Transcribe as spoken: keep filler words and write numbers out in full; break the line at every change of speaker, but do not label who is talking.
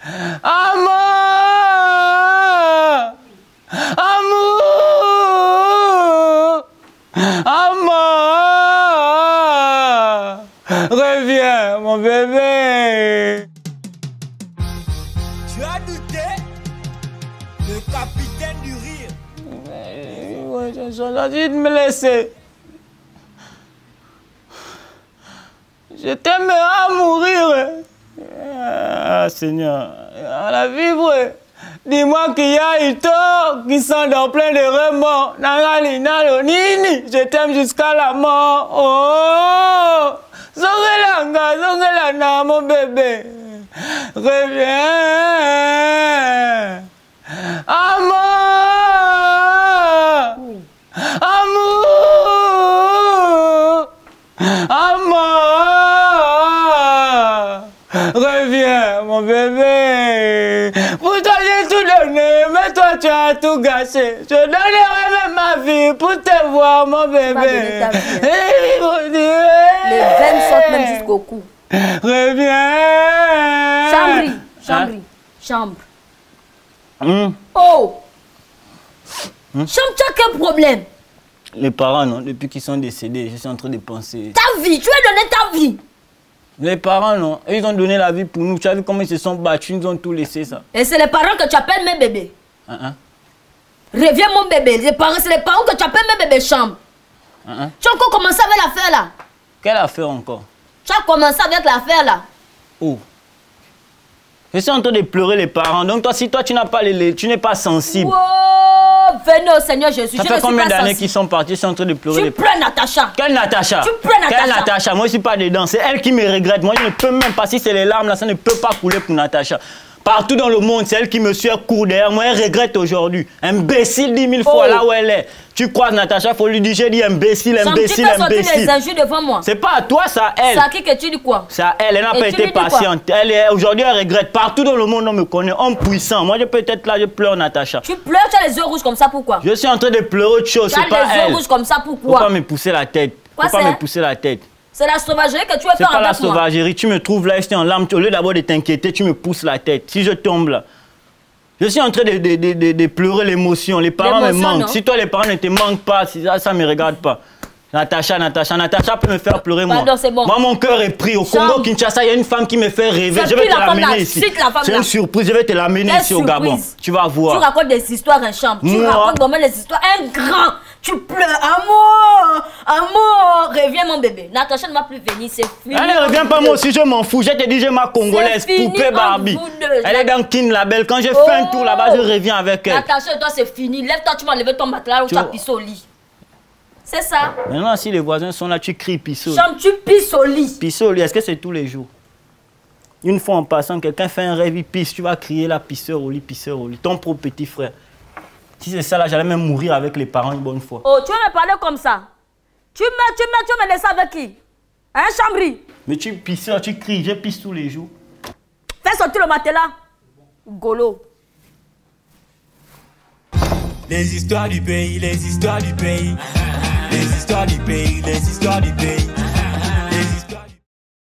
Amour! Amour! Amour! Reviens, mon bébé!
Tu as douté? Le capitaine du rire.
Ouais, j'ai dit de me laisser. Je t'aimerais à mourir. Ah, Seigneur, à la vivre. Dis-moi qu'il y a une tort qui sont dans plein de remords. Je t'aime jusqu'à la mort. Oh, Zongelanga, Zongelanga, mon bébé. Reviens. Amour. Amour. Amour. Reviens, mon bébé. Pour toi, j'ai tout donné, mais toi, tu as tout gâché. Je donnerai même ma vie pour te voir, mon bébé.
Les veines sortent même jusqu'au cou.
Reviens.
Chambry, chambry, chambre.
Hum.
Oh. Hum? Chambre, tu as quel problème?
Les parents, non, depuis qu'ils sont décédés, je suis en train de penser.
Ta vie, tu as donné ta vie.
Les parents, non, ils ont donné la vie pour nous. Tu as vu comment ils se sont battus, ils ont tout laissé, ça.
Et c'est les parents que tu appelles mes bébés.
Uh -uh.
Reviens, mon bébé. Les parents, c'est les parents que tu appelles mes bébés chambre.
Uh -uh.
Tu as encore commencé avec l'affaire là?
Quelle affaire encore?
Tu as commencé avec l'affaire là.
Oh. Je suis en train de pleurer les parents. Donc toi, si toi tu n'as pas les, tu n'es pas sensible.
Oh, venez au Seigneur Jésus.
Ça
je
fait combien d'années qu'ils sont partis? Je suis en train de pleurer
tu
les parents.
Tu pleures Natacha.
Quelle Natacha?
Tu pleures Natacha.
Quelle Natacha? Moi je suis pas dedans. C'est elle qui me regrette. Moi je ne peux même pas. Si c'est les larmes là, ça ne peut pas couler pour Natacha. Partout dans le monde, c'est elle qui me suit, elle court derrière moi, elle regrette aujourd'hui. Imbécile dix mille fois oh. Là où elle est. Tu crois Natacha, il faut lui dire, j'ai dit imbécile, imbécile,
imbécile. Tu
imbécile.
les injures devant moi.
C'est pas à toi, c'est à elle.
C'est à qui que tu dis quoi?
C'est à elle, elle n'a pas été patiente. Elle est aujourd'hui, elle regrette. Partout dans le monde, on me connaît, homme puissant. Moi, je peux être là, je pleure Natacha.
Tu pleures, tu as les yeux rouges comme ça, pourquoi?
Je suis en train de pleurer autre chose, c'est pas elle.
Tu as les yeux rouges comme ça, pourquoi?
Faut pas me pousser la tête. Faut pas me pousser la tête.
C'est la sauvagerie que tu veux faire avec moi.
C'est pas la sauvagerie. Tu me trouves là, je suis en larmes. Au lieu d'abord de t'inquiéter, tu me pousses la tête. Si je tombe là. Je suis en train de, de, de, de, de pleurer l'émotion. Les parents me manquent. Non? Si toi, les parents ne te manquent pas, si ça, ça me regarde pas. Natacha, Natacha, Natacha peut me faire pleurer, moi.
Pardon, bon.
Moi, mon cœur est pris. Au Congo, Chambre. Kinshasa, il y a une femme qui me fait rêver. Je vais te l'amener ici. C'est une surprise. Je vais te l'amener ici au Gabon. Tu vas voir.
Tu racontes des histoires en chambre. Tu
moi.
racontes vraiment des histoires. Un grand. Tu pleures. Amour. Amour. Reviens, mon bébé. Natacha ne va plus venir. C'est fini.
Elle ne revient pas, moi aussi, je m'en fous. Je te dis, j'ai ma congolaise, poupée Barbie. Elle est dans Kin Label. Quand je oh. fais un tour là-bas, je reviens avec elle.
Natacha, toi, c'est fini. Lève-toi, tu vas lever ton matelas ou tu vas pisser au lit. C'est ça.
Maintenant, si les voisins sont là, tu cries pisse au lit.
Chambre, tu pisses au lit.
Pisse au lit, est-ce que c'est tous les jours? Une fois en passant, quelqu'un fait un rêve, il pisse, tu vas crier là, pisseur au lit, pisseur au lit. Ton propre petit frère. Si c'est ça là, j'allais même mourir avec les parents une bonne fois.
Oh, tu vas me parler comme ça? Tu me, tu me, tu me laisses avec qui? Hein, Chambry?
Mais tu pisseur, tu cries, je pisse tous les jours.
Fais sortir le matelas. Golo.
Les histoires du pays, les histoires du pays. Les histoires du pays, les histoires du pays.